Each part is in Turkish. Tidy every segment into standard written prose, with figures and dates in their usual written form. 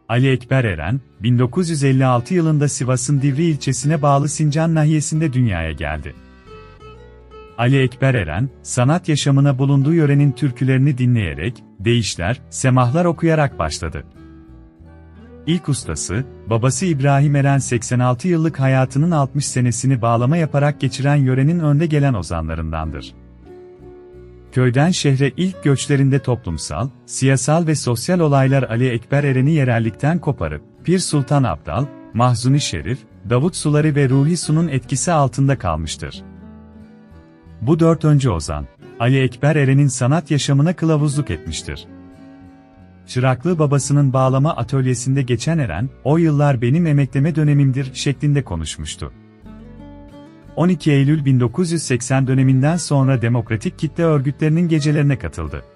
Ali Ekber Eren, 1956 yılında Sivas'ın Divri ilçesine bağlı Sincan nahiyesinde dünyaya geldi. Ali Ekber Eren, sanat yaşamına bulunduğu yörenin türkülerini dinleyerek, deyişler, semahlar okuyarak başladı. İlk ustası, babası İbrahim Eren 86 yıllık hayatının 60 senesini bağlama yaparak geçiren yörenin önde gelen ozanlarındandır. Köyden şehre ilk göçlerinde toplumsal, siyasal ve sosyal olaylar Ali Ekber Eren'i yerellikten koparıp, Pir Sultan Abdal, Mahzuni Şerif, Davut Suları ve Ruhi Su'nun etkisi altında kalmıştır. Bu dört öncü ozan, Ali Ekber Eren'in sanat yaşamına kılavuzluk etmiştir. Çıraklığı babasının bağlama atölyesinde geçen Eren, "O yıllar benim emekleme dönemimdir" şeklinde konuşmuştu. 12 Eylül 1980 döneminden sonra demokratik kitle örgütlerinin gecelerine katıldı.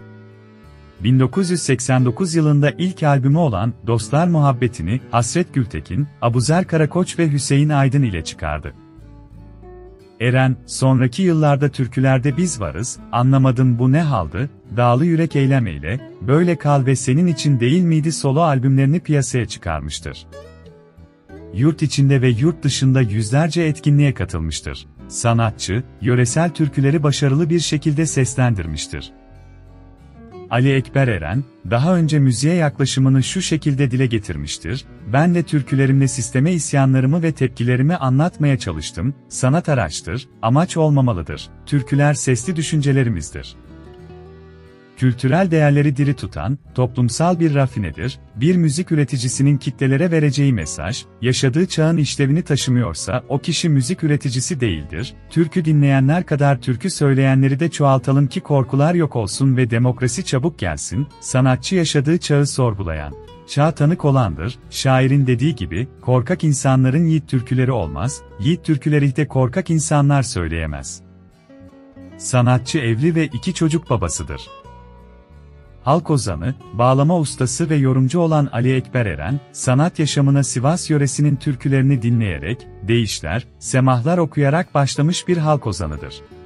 1989 yılında ilk albümü olan Dostlar Muhabbetini, Hasret Gültekin, Abuzer Karakoç ve Hüseyin Aydın ile çıkardı. Eren, sonraki yıllarda türkülerde Biz Varız, Anlamadım Bu Ne Haldı, Dağlı Yürek Eylem Eyle, Böyle Kal ve Senin İçin Değil Miydi solo albümlerini piyasaya çıkarmıştır. Yurt içinde ve yurt dışında yüzlerce etkinliğe katılmıştır. Sanatçı, yöresel türküleri başarılı bir şekilde seslendirmiştir. Ali Ekber Eren, daha önce müziğe yaklaşımını şu şekilde dile getirmiştir: "Ben de türkülerimle sisteme isyanlarımı ve tepkilerimi anlatmaya çalıştım, sanat araçtır, amaç olmamalıdır, türküler sesli düşüncelerimizdir. Kültürel değerleri diri tutan, toplumsal bir rafinedir, bir müzik üreticisinin kitlelere vereceği mesaj, yaşadığı çağın işlevini taşımıyorsa o kişi müzik üreticisi değildir, türkü dinleyenler kadar türkü söyleyenleri de çoğaltalım ki korkular yok olsun ve demokrasi çabuk gelsin, sanatçı yaşadığı çağı sorgulayan, çağa tanık olandır, şairin dediği gibi, korkak insanların yiğit türküleri olmaz, yiğit türküleri de korkak insanlar söyleyemez." Sanatçı evli ve 2 çocuk babasıdır. Halk ozanı, bağlama ustası ve yorumcu olan Ali Ekber Eren, sanat yaşamına Sivas yöresinin türkülerini dinleyerek, deyişler, semahlar okuyarak başlamış bir halk ozanıdır.